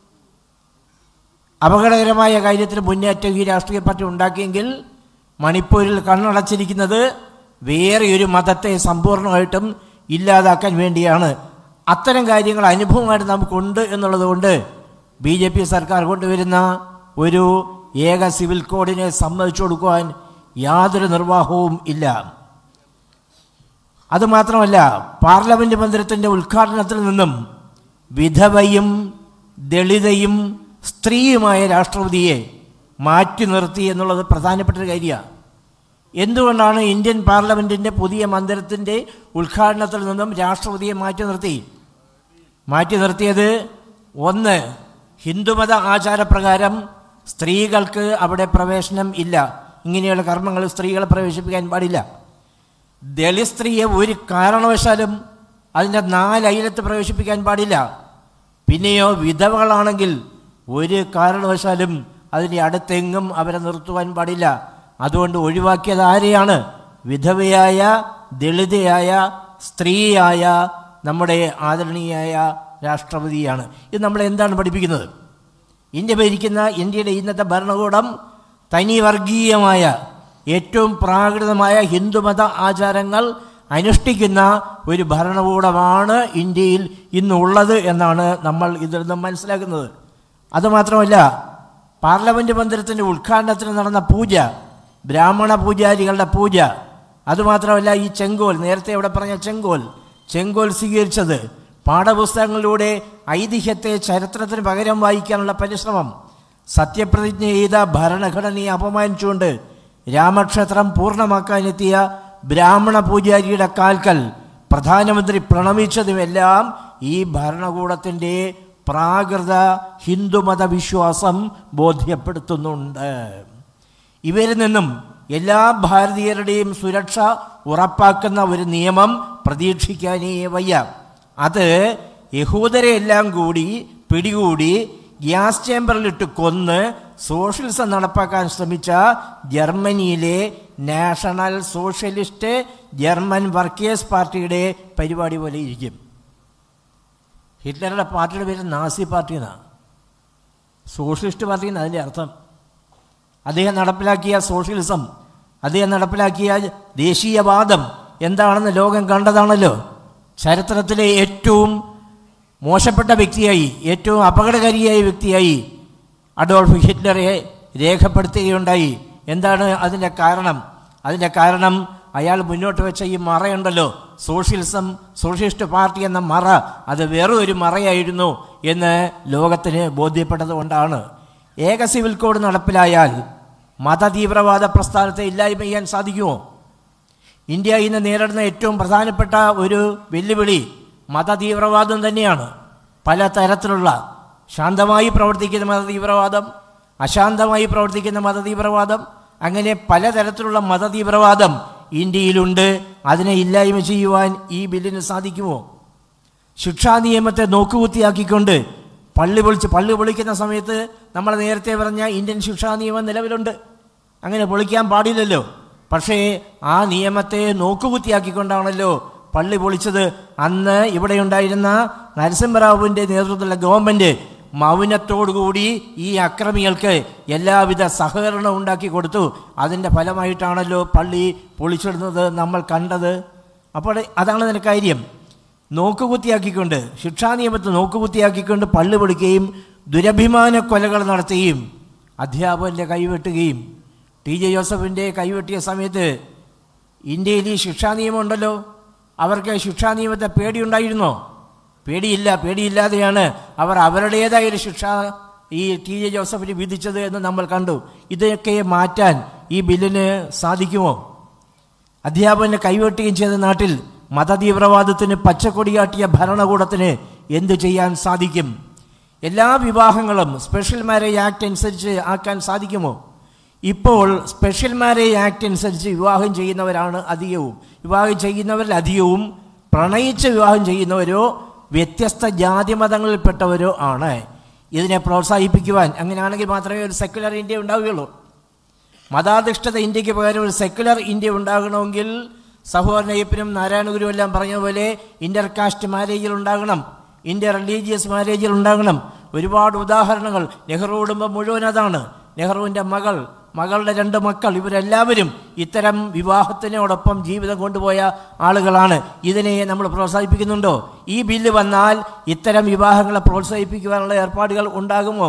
അപകടകരമായ കാര്യത്തിൽ മുന്നേറ്റം ഈ രാഷ്ട്രീയ പാർട്ടി ഉണ്ടാക്കിയെങ്കിൽ മണിപ്പൂരിൽ കണ്ണടച്ചിരിക്കുന്നത് വേറെ ഒരു മതത്തെ സമ്പൂർണ്ണമായിട്ടും ഇല്ലാതാക്കാൻ വേണ്ടിയാണ്. അത്തരം കാര്യങ്ങൾ അനുഭവമായിട്ട് നമുക്കുണ്ട് എന്നുള്ളത് കൊണ്ട് ബി ജെ പി സർക്കാർ കൊണ്ടുവരുന്ന ഒരു ഏക സിവിൽ കോഡിനെ സമ്മതിച്ചു കൊടുക്കുവാൻ യാതൊരു നിർവാഹവും ഇല്ല. അതുമാത്രമല്ല, പാർലമെൻറ്റ് മന്ദിരത്തിൻ്റെ ഉദ്ഘാടനത്തിൽ നിന്നും വിധവയും ദളിതയും സ്ത്രീയുമായ രാഷ്ട്രപതിയെ മാറ്റി നിർത്തി എന്നുള്ളത് പ്രധാനപ്പെട്ട ഒരു കാര്യമാണ്. എന്തുകൊണ്ടാണ് ഇന്ത്യൻ പാർലമെൻറ്റിൻ്റെ പുതിയ മന്ദിരത്തിൻ്റെ ഉദ്ഘാടനത്തിൽ നിന്നും രാഷ്ട്രപതിയെ മാറ്റി നിർത്തി മാറ്റി നിർത്തിയത്? ഒന്ന്, ഹിന്ദുമത ആചാരപ്രകാരം സ്ത്രീകൾക്ക് അവിടെ പ്രവേശനം ഇല്ല. ഇങ്ങനെയുള്ള കർമ്മങ്ങൾ സ്ത്രീകളെ പ്രവേശിപ്പിക്കാൻ പാടില്ല. ദളിത് സ്ത്രീയെ ഒരു കാരണവശാലും അതിൻ്റെ നാലയലത്ത് പ്രവേശിപ്പിക്കാൻ പാടില്ല. പിന്നെയോ വിധവകളാണെങ്കിൽ ഒരു കാരണവശാലും അതിൻ്റെ അടുത്തെങ്ങും അവരെ നിർത്തുവാൻ പാടില്ല. അതുകൊണ്ട് ഒഴിവാക്കിയത് ആരെയാണ്? വിധവയായ ദളിതയായ സ്ത്രീയായ നമ്മുടെ ആദരണീയായ രാഷ്ട്രപതിയാണ്. ഇത് നമ്മളെ എന്താണ് പഠിപ്പിക്കുന്നത്? ഇന്ത്യ ഭരിക്കുന്ന ഇന്ത്യയുടെ ഇന്നത്തെ ഭരണകൂടം തനി വർഗീയമായ ഏറ്റവും പ്രാകൃതമായ ഹിന്ദുമത ആചാരങ്ങൾ അനുഷ്ഠിക്കുന്ന ഒരു ഭരണകൂടമാണ് ഇന്ത്യയിൽ ഇന്നുള്ളത് എന്നാണ് നമ്മൾ ഇതിൽ നിന്നും മനസ്സിലാക്കുന്നത്. അതുമാത്രമല്ല, പാർലമെൻറ്റ് മന്ദിരത്തിൻ്റെ ഉദ്ഘാടനത്തിന് നടന്ന പൂജ, ബ്രാഹ്മണ പൂജാരികളുടെ പൂജ, അതുമാത്രമല്ല ഈ ചെങ്കോൽ, നേരത്തെ ഇവിടെ പറഞ്ഞ ചെങ്കോൽ ചെങ്കോൽ സ്വീകരിച്ചത്, പാഠപുസ്തകങ്ങളിലൂടെ ഐതിഹ്യത്തെ ചരിത്രത്തിന് പകരം വായിക്കാനുള്ള പരിശ്രമം, സത്യപ്രതിജ്ഞ ചെയ്ത ഭരണഘടനയെ അപമാനിച്ചുകൊണ്ട് രാമക്ഷേത്രം പൂർണ്ണമാക്കാനെത്തിയ ബ്രാഹ്മണ പൂജാരിയുടെ കാൽക്കൽ പ്രധാനമന്ത്രി പ്രണമിച്ചതുമെല്ലാം ഈ ഭരണകൂടത്തിൻ്റെ പ്രാകൃത ഹിന്ദുമത വിശ്വാസം ബോധ്യപ്പെടുത്തുന്നുണ്ട്. ഇവരിൽ നിന്നും എല്ലാ ഭാരതീയരുടെയും സുരക്ഷ ഉറപ്പാക്കുന്ന ഒരു നിയമം പ്രതീക്ഷിക്കാനേ വയ്യ. അത് യഹൂദരെ എല്ലാം കൂടി പിടികൂടി ഗ്യാസ് ചേമ്പറിലിട്ട് കൊന്ന് സോഷ്യലിസം നടപ്പാക്കാൻ ശ്രമിച്ച ജർമ്മനിയിലെ നാഷണൽ സോഷ്യലിസ്റ്റ് ജർമ്മൻ വർക്കേഴ്സ് പാർട്ടിയുടെ പരിപാടി പോലെ ഇരിക്കും. ഹിറ്റ്ലറുടെ പാർട്ടിയുടെ പേര് നാസി പാർട്ടി എന്നാണ്. സോഷ്യലിസ്റ്റ് പാർട്ടി എന്ന് അതിൻ്റെ അർത്ഥം. അദ്ദേഹം നടപ്പിലാക്കിയ സോഷ്യലിസം, അദ്ദേഹം നടപ്പിലാക്കിയ ദേശീയവാദം എന്താണെന്ന് ലോകം കണ്ടതാണല്ലോ. ചരിത്രത്തിലെ ഏറ്റവും മോശപ്പെട്ട വ്യക്തിയായി, ഏറ്റവും അപകടകാരിയായ വ്യക്തിയായി അഡോൾഫ് ഹിറ്റ്ലറെ രേഖപ്പെടുത്തുകയുണ്ടായി. എന്താണ് അതിൻ്റെ കാരണം? അതിൻ്റെ കാരണം അയാൾ മുന്നോട്ട് വെച്ച ഈ മറയുണ്ടല്ലോ, സോഷ്യലിസം, സോഷ്യലിസ്റ്റ് പാർട്ടി എന്ന മറ, അത് വേറെ ഒരു മറയായിരുന്നു എന്ന് ലോകത്തിന് ബോധ്യപ്പെട്ടത് കൊണ്ടാണ്. ഏക സിവിൽ കോഡ് നടപ്പിലായാൽ മതതീവ്രവാദ പ്രസ്ഥാനത്തെ ഇല്ലായ്മ ചെയ്യാൻ സാധിക്കുമോ? ഇന്ത്യ ഇന്ന് നേരിടുന്ന ഏറ്റവും പ്രധാനപ്പെട്ട ഒരു വെല്ലുവിളി മതതീവ്രവാദം തന്നെയാണ്. പല തരത്തിലുള്ള ശാന്തമായി പ്രവർത്തിക്കുന്ന മതതീവ്രവാദം, അശാന്തമായി പ്രവർത്തിക്കുന്ന മതതീവ്രവാദം, അങ്ങനെ പലതരത്തിലുള്ള മതതീവ്രവാദം ഇന്ത്യയിലുണ്ട്. അതിനെ ഇല്ലായ്മ ചെയ്യുവാൻ ഈ ബില്ലിന് സാധിക്കുമോ? ശിക്ഷാ നിയമത്തെ നോക്കുകുത്തിയാക്കിക്കൊണ്ട് പള്ളി പൊളിച്ച് പള്ളി പൊളിക്കുന്ന സമയത്ത് നമ്മൾ നേരത്തെ പറഞ്ഞ ഇന്ത്യൻ ശിക്ഷാ നിയമം നിലവിലുണ്ട്. അങ്ങനെ പൊളിക്കാൻ പാടില്ലല്ലോ. പക്ഷേ ആ നിയമത്തെ നോക്കുകുത്തിയാക്കിക്കൊണ്ടാണല്ലോ പള്ളി പൊളിച്ചത്. അന്ന് ഇവിടെ ഉണ്ടായിരുന്ന നരസിംഹറാവുവിൻ്റെ നേതൃത്വത്തിലുള്ള ഗവൺമെൻറ് മൗനത്തോടുകൂടി ഈ അക്രമികൾക്ക് എല്ലാവിധ സഹകരണവും ഉണ്ടാക്കി കൊടുത്തു. അതിൻ്റെ ഫലമായിട്ടാണല്ലോ പള്ളി പൊളിച്ചിടുന്നത് നമ്മൾ കണ്ടത്. അപ്പോൾ അതാണ് അതിൻ്റെ കാര്യം. നോക്കുകുത്തിയാക്കിക്കൊണ്ട്, ശിക്ഷാ നിയമത്തെ നോക്കുകുത്തിയാക്കിക്കൊണ്ട് പള്ളി പൊളിക്കുകയും ദുരഭിമാന കൊലകൾ നടത്തുകയും അധ്യാപകൻ്റെ കൈവെട്ടുകയും, ടി ജെ ജോസഫിൻ്റെ കൈവെട്ടിയ സമയത്ത് ഇന്ത്യയിൽ ഈ ശിക്ഷാ നിയമം ഉണ്ടല്ലോ, അവർക്ക് ശിക്ഷാ നിയമത്തെ പേടിയുണ്ടായിരുന്നോ? പേടിയില്ല. പേടിയില്ലാതെയാണ് അവർ അവരുടേതായൊരു ശിക്ഷ ഈ ടി ജെ ജോസഫിന് വിധിച്ചത് എന്ന് നമ്മൾ കണ്ടു. ഇതൊക്കെ മാറ്റാൻ ഈ ബില്ലിന് സാധിക്കുമോ? അധ്യാപകനെ കൈവെട്ടുകയും ചെയ്ത നാട്ടിൽ മതതീവ്രവാദത്തിന് പച്ചക്കൊടിയാട്ടിയ ഭരണകൂടത്തിന് എന്തു ചെയ്യാൻ സാധിക്കും? എല്ലാ വിവാഹങ്ങളും സ്പെഷ്യൽ മാരേജ് ആക്ട് അനുസരിച്ച് ആക്കാൻ സാധിക്കുമോ? ഇപ്പോൾ സ്പെഷ്യൽ മാരേജ് ആക്ട് അനുസരിച്ച് വിവാഹം ചെയ്യുന്നവരാണ് അധികവും. വിവാഹം ചെയ്യുന്നവരിൽ അധികവും പ്രണയിച്ച് വിവാഹം ചെയ്യുന്നവരോ വ്യത്യസ്ത ജാതി മതങ്ങളിൽപ്പെട്ടവരോ ആണ്. ഇതിനെ പ്രോത്സാഹിപ്പിക്കുവാൻ, അങ്ങനെയാണെങ്കിൽ മാത്രമേ ഒരു സെക്യുലർ ഇന്ത്യ ഉണ്ടാവുകയുള്ളൂ. മതാധിഷ്ഠിത ഇന്ത്യക്ക് പകരം ഒരു സെക്യുലർ ഇന്ത്യ ഉണ്ടാകണമെങ്കിൽ സഹോദരൻ അയ്യപ്പനും നാരായണഗുരു എല്ലാം പറഞ്ഞ പോലെ ഇന്റർ കാസ്റ്റ് മാരേജിൽ ഉണ്ടാകണം, ഇന്റർ റിലീജിയസ് മാരേജിൽ ഉണ്ടാകണം. ഒരുപാട് ഉദാഹരണങ്ങൾ. നെഹ്റു കുടുംബം മുഴുവൻ അതാണ്. നെഹ്റുവിൻ്റെ മകൾ, മകളുടെ രണ്ട് മക്കൾ, ഇവരെല്ലാവരും ഇത്തരം വിവാഹത്തിനോടൊപ്പം ജീവിതം കൊണ്ടുപോയ ആളുകളാണ്. ഇതിനെ നമ്മൾ പ്രോത്സാഹിപ്പിക്കുന്നുണ്ടോ? ഈ ബില്ല് വന്നാൽ ഇത്തരം വിവാഹങ്ങളെ പ്രോത്സാഹിപ്പിക്കുവാനുള്ള ഏർപ്പാടുകൾ ഉണ്ടാകുമോ?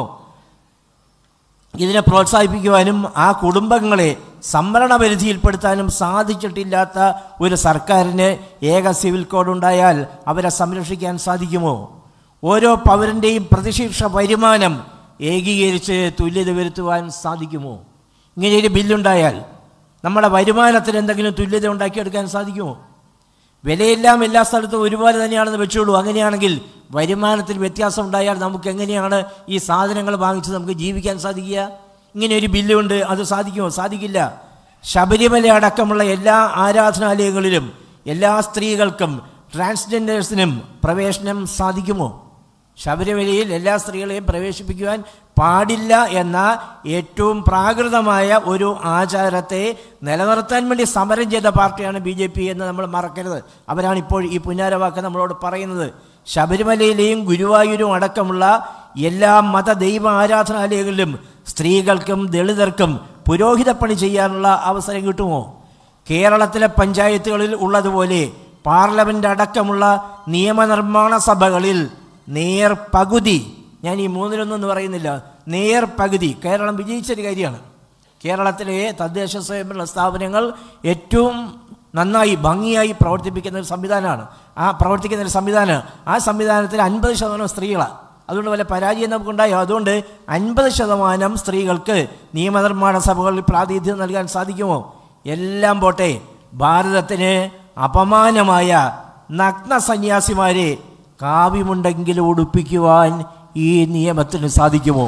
ഇതിനെ പ്രോത്സാഹിപ്പിക്കുവാനും ആ കുടുംബങ്ങളെ സംവരണ പരിധിയിൽപ്പെടുത്താനും സാധിച്ചിട്ടില്ലാത്ത ഒരു സർക്കാരിന് ഏക സിവിൽ കോഡ് ഉണ്ടായാൽ അവരെ സംരക്ഷിക്കാൻ സാധിക്കുമോ? ഓരോ പൗരൻ്റെയും പ്രതിശീർഷ വരുമാനം ഏകീകരിച്ച് തുല്യത വരുത്തുവാൻ സാധിക്കുമോ? ഇങ്ങനെയൊരു ബില്ലുണ്ടായാൽ നമ്മുടെ വരുമാനത്തിന് എന്തെങ്കിലും തുല്യത ഉണ്ടാക്കിയെടുക്കാൻ സാധിക്കുമോ? വിലയെല്ലാം എല്ലാ സ്ഥലത്തും ഒരുപോലെ തന്നെയാണെന്ന് വെച്ചോളൂ. അങ്ങനെയാണെങ്കിൽ വരുമാനത്തിൽ വ്യത്യാസം ഉണ്ടായാൽ നമുക്ക് എങ്ങനെയാണ് ഈ സാധനങ്ങൾ വാങ്ങിച്ച് നമുക്ക് ജീവിക്കാൻ സാധിക്കുക? ഇങ്ങനെ ഒരു ബില്ലുണ്ട്, അത് സാധിക്കുമോ? സാധിക്കില്ല. ശബരിമല അടക്കമുള്ള എല്ലാ ആരാധനാലയങ്ങളിലും എല്ലാ സ്ത്രീകൾക്കും ട്രാൻസ്ജെൻഡേഴ്സിനും പ്രവേശനം സാധിക്കുമോ? ശബരിമലയിൽ എല്ലാ സ്ത്രീകളെയും പ്രവേശിപ്പിക്കുവാൻ പാടില്ല എന്ന ഏറ്റവും പ്രാകൃതമായ ഒരു ആചാരത്തെ നിലനിർത്താൻ വേണ്ടി സമരം ചെയ്ത പാർട്ടിയാണ് ബി ജെ പി എന്ന് നമ്മൾ മറക്കരുത്. അവരാണ് ഇപ്പോൾ ഈ പുന്നാരവാക്ക് നമ്മളോട് പറയുന്നത്. ശബരിമലയിലെയും ഗുരുവായൂരും അടക്കമുള്ള എല്ലാ മത ദൈവ ആരാധനാലയങ്ങളിലും സ്ത്രീകൾക്കും ദളിതർക്കും പുരോഹിതപ്പണി ചെയ്യാനുള്ള അവസരം കിട്ടുമോ? കേരളത്തിലെ പഞ്ചായത്തുകളിൽ ഉള്ളതുപോലെ പാർലമെൻ്റ് അടക്കമുള്ള നിയമനിർമ്മാണ സഭകളിൽ നേർ പകുതി, ഞാൻ ഈ മൂന്നിലൊന്നെന്ന് പറയുന്നില്ല, നേർ പകുതി കേരളം വിജയിച്ചൊരു കാര്യമാണ്. കേരളത്തിലെ തദ്ദേശ സ്വയംഭരണ സ്ഥാപനങ്ങൾ ഏറ്റവും നന്നായി ഭംഗിയായി പ്രവർത്തിപ്പിക്കുന്ന ഒരു സംവിധാനമാണ്. ആ പ്രവർത്തിക്കുന്ന ഒരു സംവിധാനം ആ സംവിധാനത്തിൽ അൻപത് ശതമാനം സ്ത്രീകളാണ്. അതുകൊണ്ട് വല്ല പരാജയം നമുക്കുണ്ടായോ? അതുകൊണ്ട് അൻപത് ശതമാനം സ്ത്രീകൾക്ക് നിയമനിർമ്മാണ സഭകളിൽ പ്രാതിനിധ്യം നൽകാൻ സാധിക്കുമോ? എല്ലാം പോട്ടെ, ഭാരതത്തിന് അപമാനമായ നഗ്ന സന്യാസിമാരെ കാവ്യമുണ്ടെങ്കിലും ഉടുപ്പിക്കുവാൻ ഈ നിയമത്തിന് സാധിക്കുമോ?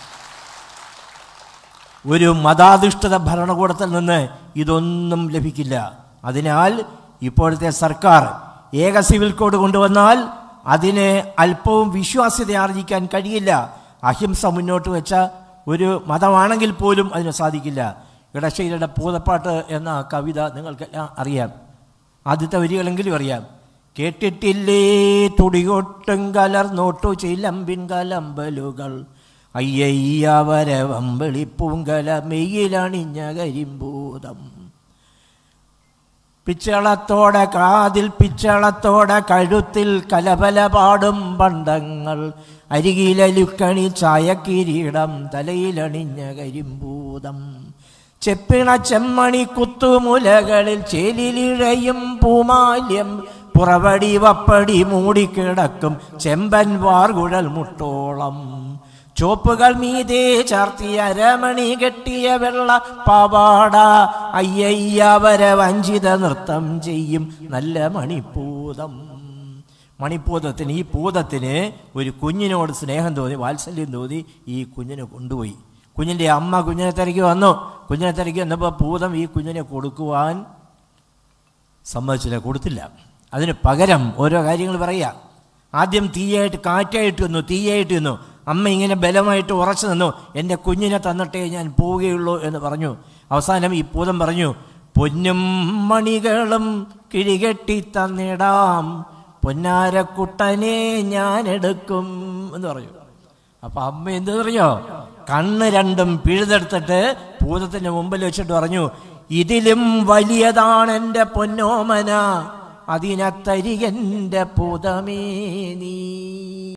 ഒരു മതാധിഷ്ഠിത ഭരണകൂടത്തിൽ നിന്ന് ഇതൊന്നും ലഭിക്കില്ല. അതിനാൽ ഇപ്പോഴത്തെ സർക്കാർ ഏക സിവിൽ കോഡ് കൊണ്ടുവന്നാൽ അതിന് അല്പവും വിശ്വാസ്യത ആർജിക്കാൻ കഴിയില്ല. അഹിംസ മുന്നോട്ട് വെച്ച ഒരു മതമാണെങ്കിൽ പോലും അതിന് സാധിക്കില്ല. ഇടശ്ശേരിയുടെ പൂതപ്പാട്ട് എന്ന കവിത നിങ്ങൾക്കെല്ലാം അറിയാം. ആദ്യത്തെ വരികളെങ്കിലും അറിയാം. കേട്ടിട്ടില്ലേ തുടികൊട്ടും കലർന്നോട്ടു ചിലമ്പിൻ കലമ്പലുകൾ, അയ്യയ്യവര വമ്പളിപ്പൂങ്കല മെയ്യിലണിഞ്ഞ കരിമ്പൂതം, പിച്ചളത്തോടെ കാതിൽ പിച്ചളത്തോടെ കഴുത്തിൽ കലപല പാടും പണ്ടങ്ങൾ, അരികിലലുക്കണി ചായക്കിരീടം തലയിലണിഞ്ഞ കരിമ്പൂതം, ചെപ്പിണ ചെമ്മണി കുത്തുമുലകളിൽ ചേലിലിഴയും പൂമാല്യം, പുറവടി വപ്പടി മൂടിക്കിടക്കും ചെമ്പൻ വാർകുഴൽ മുട്ടോളം, ചോപ്പുകൾ മീതേ ചാർത്തിയ അരമണി കെട്ടിയ വെള്ള പാവാട, അയ്യയ്യവര വഞ്ചിത നൃത്തം ചെയ്യും നല്ല മണിപ്പൂതം. മണിപ്പൂതത്തിന് ഈ പൂതത്തിന് ഒരു കുഞ്ഞിനോട് സ്നേഹം തോന്നി, വാത്സല്യം തോന്നി, ഈ കുഞ്ഞിനെ കൊണ്ടുപോയി. കുഞ്ഞിൻ്റെ അമ്മ കുഞ്ഞിനെ തിരക്കി വന്നു. കുഞ്ഞിനെ തിരക്കി വന്നപ്പോൾ പൂതം ഈ കുഞ്ഞിനെ കൊടുക്കുവാൻ സമ്മതിച്ചില്ല, കൊടുത്തില്ല. അതിന് പകരം ഓരോ കാര്യങ്ങൾ പറയുക. ആദ്യം തീയായിട്ട് കാറ്റായിട്ട് വന്നു, തീയായിട്ട് വന്നു. അമ്മ ഇങ്ങനെ ബലമായിട്ട് ഉറച്ചു നിന്നു, എൻ്റെ കുഞ്ഞിനെ തന്നിട്ടേ ഞാൻ പോവുകയുള്ളൂ എന്ന് പറഞ്ഞു. അവസാനം ഈ പൂതം പറഞ്ഞു, പൊന്നും മണികളും കിഴികെട്ടി തന്നിടാം, പൊന്നാരക്കുട്ടനെ ഞാൻ എടുക്കും എന്ന് പറഞ്ഞു. അപ്പം അമ്മ എന്ത് പറഞ്ഞോ, കണ്ണ് രണ്ടും പിഴുതെടുത്തിട്ട് പൂതത്തിൻ്റെ മുമ്പിൽ വെച്ചിട്ട് പറഞ്ഞു, ഇതിലും വലിയതാണ് എൻ്റെ പൊന്നോമന, അതിനത്തരികൻ്റെ പൂതമേ നീ.